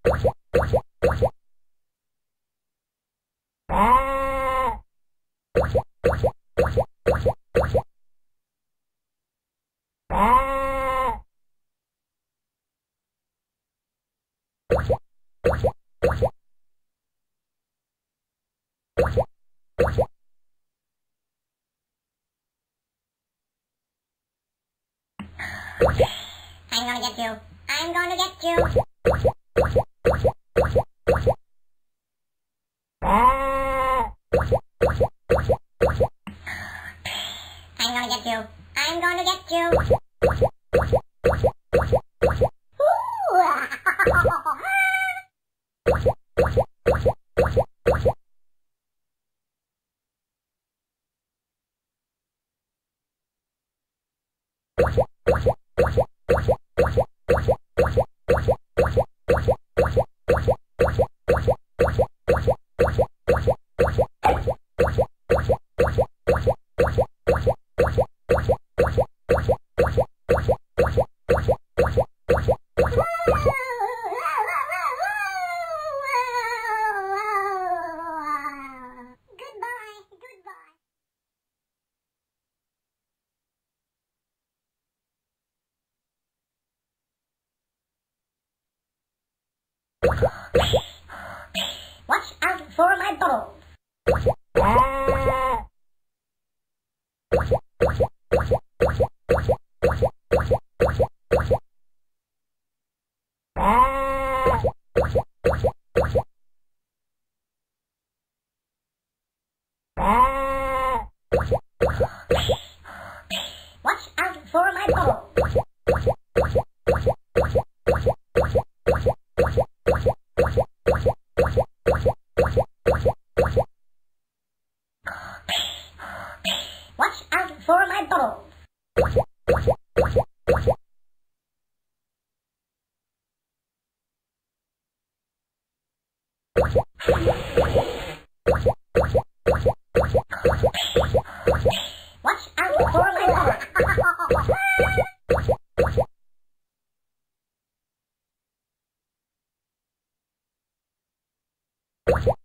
I'm gonna get you. I'm gonna get you. I'm gonna get you. I'm gonna get you. Watch out for my bubbles. Watch out for my bubbles. Watch out for my bubbles. Watch out for my bubbles.